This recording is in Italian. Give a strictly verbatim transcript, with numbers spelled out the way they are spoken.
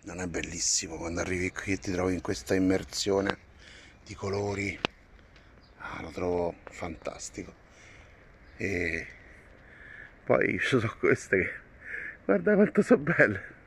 Non è bellissimo quando arrivi qui e ti trovi in questa immersione di colori? Ah, lo trovo fantastico. E poi ci sono queste che... Guarda quanto sono belle!